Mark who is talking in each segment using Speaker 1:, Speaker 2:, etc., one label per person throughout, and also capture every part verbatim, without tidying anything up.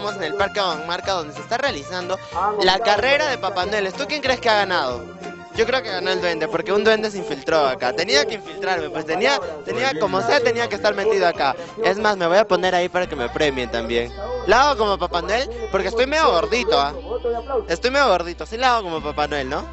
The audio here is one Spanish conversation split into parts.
Speaker 1: estamos en el Parque Marca donde se está realizando la carrera de Papá Noel. ¿Tú quién crees que ha ganado? Yo creo que ganó el duende, porque un duende se infiltró acá. Tenía que infiltrarme, pues tenía, tenía como sea, tenía que estar metido acá. Es más, me voy a poner ahí para que me premien también. La hago como Papá Noel, porque estoy medio gordito, ¿ah? Estoy medio gordito, sí la hago como Papá Noel, ¿no?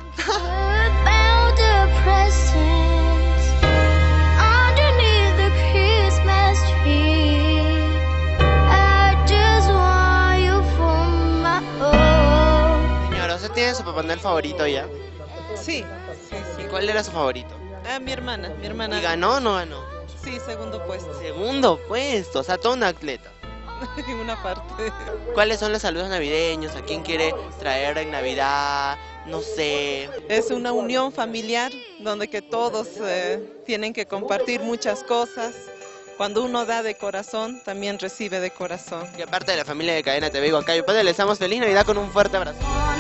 Speaker 1: Señora, ¿usted tiene su Papá Noel favorito ya?
Speaker 2: Sí, sí, sí.
Speaker 1: ¿Y cuál era su favorito?
Speaker 2: Ah, mi hermana, mi hermana.
Speaker 1: ¿Y ganó o no ganó?
Speaker 2: Sí, segundo puesto.
Speaker 1: Segundo puesto, o sea, toda una atleta.
Speaker 2: En una parte.
Speaker 1: ¿Cuáles son los saludos navideños? ¿A quién quiere traer en Navidad? No sé.
Speaker 2: Es una unión familiar donde que todos eh, tienen que compartir muchas cosas. Cuando uno da de corazón, también recibe de corazón.
Speaker 1: Y aparte de la familia de Cadena T V Huancayo, padre, les damos feliz Navidad con un fuerte abrazo.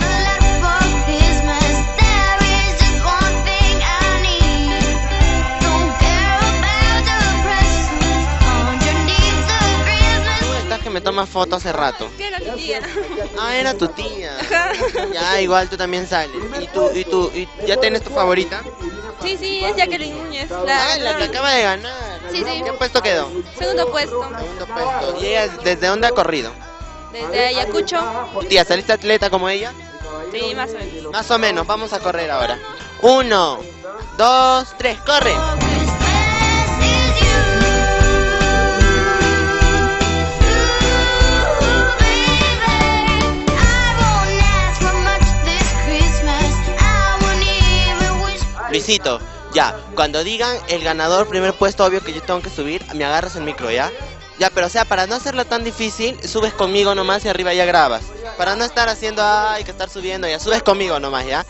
Speaker 1: Que me toma fotos hace rato.
Speaker 3: Era mi tía.
Speaker 1: Ah, era tu tía. Ya, igual tú también sales. ¿Y tú, y tú, y ya tienes tu favorita?
Speaker 3: Sí, sí, es Jacqueline Núñez.
Speaker 1: La, ah, la que acaba de ganar.
Speaker 3: Sí, sí.
Speaker 1: ¿Qué puesto quedó?
Speaker 3: Segundo puesto.
Speaker 1: Segundo puesto. ¿Y ella desde dónde ha corrido?
Speaker 3: Desde Ayacucho.
Speaker 1: Tía, ¿saliste atleta como ella?
Speaker 3: Sí, más o menos.
Speaker 1: Más o menos, vamos a correr ahora. Uno, dos, tres, corre. Luisito, ya, cuando digan el ganador, primer puesto, obvio que yo tengo que subir, me agarras el micro, ¿ya? Ya, pero o sea, para no hacerlo tan difícil, subes conmigo nomás y arriba ya grabas. Para no estar haciendo, ay, que estar subiendo, ya, subes conmigo nomás, ¿ya?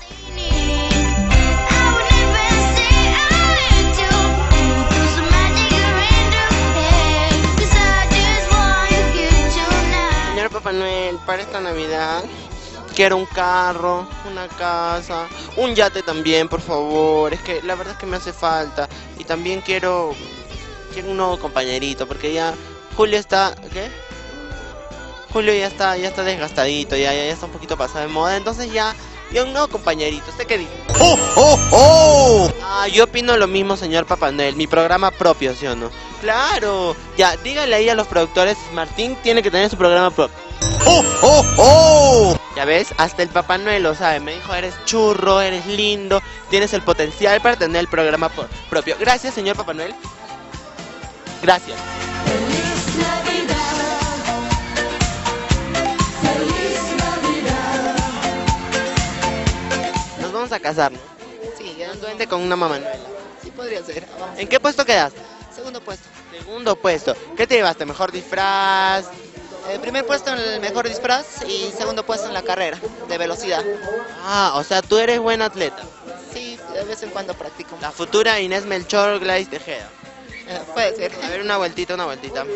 Speaker 1: Señor Papá Noel, para esta Navidad quiero un carro, una casa, un yate también, por favor. Es que la verdad es que me hace falta. Y también quiero, quiero un nuevo compañerito, porque ya Julio está, ¿qué? Julio ya está, ya está desgastadito, ya, ya, ya está un poquito pasado de moda. Entonces ya, ya un nuevo compañerito. ¿Usted qué dice? ¡Oh, oh, oh! Ah, yo opino lo mismo, señor Papá Noel. Mi programa propio, ¿sí o no? Claro. Ya, dígale ahí a los productores, Martín tiene que tener su programa propio. ¡Oh, oh, oh! Ya ves, hasta el Papá Noel lo sabe. Me dijo, eres churro, eres lindo, tienes el potencial para tener el programa propio. Gracias, señor Papá Noel. Gracias. Feliz Navidad. Feliz Navidad. Nos vamos a casar, ¿no?
Speaker 4: Sí, ya.
Speaker 1: Un duende con una mamá Noela.
Speaker 4: Sí podría ser. Vamos.
Speaker 1: ¿En qué puesto quedaste?
Speaker 4: Segundo puesto.
Speaker 1: Segundo puesto. ¿Qué te llevaste? ¿Mejor disfraz?
Speaker 4: El primer puesto en el mejor disfraz y segundo puesto en la carrera de velocidad.
Speaker 1: Ah, o sea, tú eres buen atleta.
Speaker 4: Sí, de vez en cuando practico.
Speaker 1: La futura Inés Melchor Gladys Tejeda.
Speaker 4: Eh, puede ser.
Speaker 1: A ver, una vueltita, una vueltita.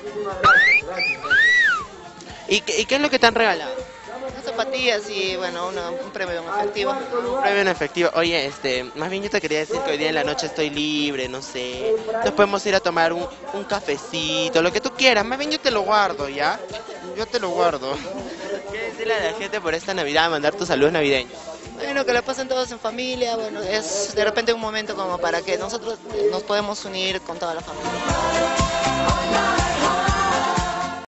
Speaker 1: ¿Y qué, y qué es lo que te han regalado?
Speaker 4: Unas zapatillas y bueno, una, un premio en efectivo.
Speaker 1: Un premio en efectivo. Oye, este, más bien yo te quería decir que hoy día en la noche estoy libre, no sé. Nos podemos ir a tomar un, un cafecito, lo que tú quieras. Más bien yo te lo guardo, ¿ya? Yo te lo guardo. ¿Qué decirle a la gente por esta Navidad, mandar tus saludos navideños?
Speaker 4: Bueno, que lo pasen todos en familia, bueno, es de repente un momento como para que nosotros nos podemos unir con toda la familia.